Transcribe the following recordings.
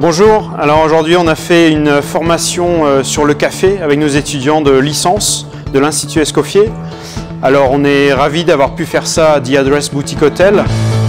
Bonjour, alors aujourd'hui on a fait une formation sur le café avec nos étudiants de licence de l'Institut Escoffier. Alors on est ravis d'avoir pu faire ça à The Address Boutique Hotel.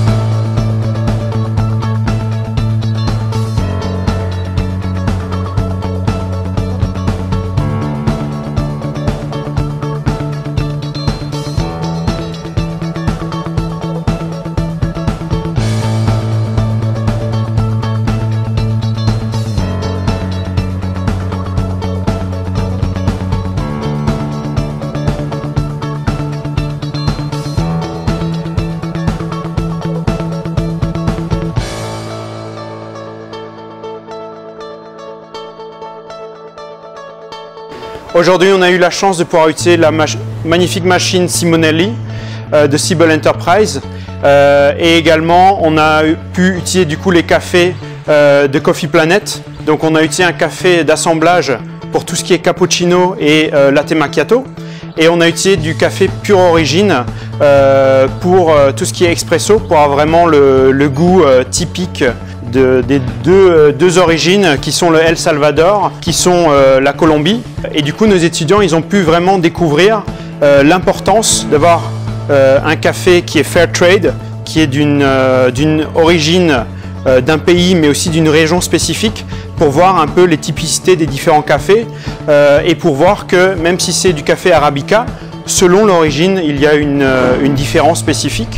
Aujourd'hui, on a eu la chance de pouvoir utiliser la magnifique machine Simonelli de Siebel Enterprise et également on a pu utiliser du coup les cafés de Coffee Planet. Donc on a utilisé un café d'assemblage pour tout ce qui est cappuccino et latte macchiato et on a utilisé du café pure origine pour tout ce qui est expresso pour avoir vraiment le goût typique des deux origines qui sont le El Salvador, qui sont la Colombie. Et du coup, nos étudiants, ils ont pu vraiment découvrir l'importance d'avoir un café qui est fair trade, qui est d'une origine d'un pays, mais aussi d'une région spécifique, pour voir un peu les typicités des différents cafés et pour voir que même si c'est du café arabica, selon l'origine, il y a une différence spécifique.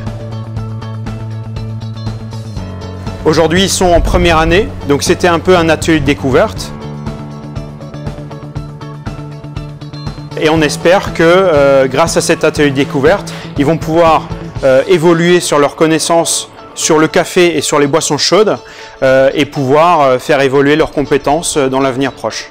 Aujourd'hui, ils sont en première année, donc c'était un peu un atelier de découverte. Et on espère que grâce à cet atelier de découverte, ils vont pouvoir évoluer sur leurs connaissances sur le café et sur les boissons chaudes et pouvoir faire évoluer leurs compétences dans l'avenir proche.